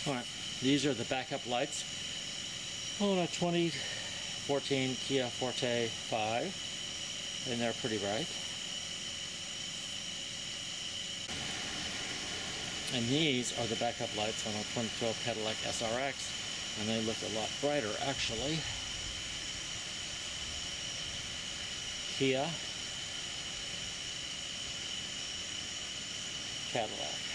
Alright, these are the backup lights on a 2014 Kia Forte5, and they're pretty bright. And these are the backup lights on a 2012 Cadillac SRX, and they look a lot brighter actually. Kia, Cadillac.